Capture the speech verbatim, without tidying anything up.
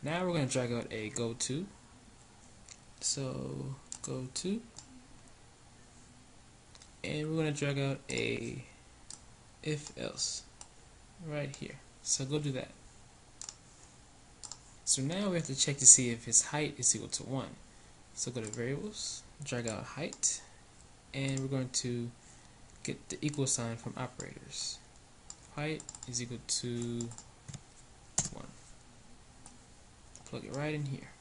Now we're going to drag out a go to. So go to, and we're going to drag out a if else right here. So go do that. So now we have to check to see if his height is equal to one. So go to variables, drag out height, and we're going to get the equal sign from operators. Height is equal to one. Plug it right in here.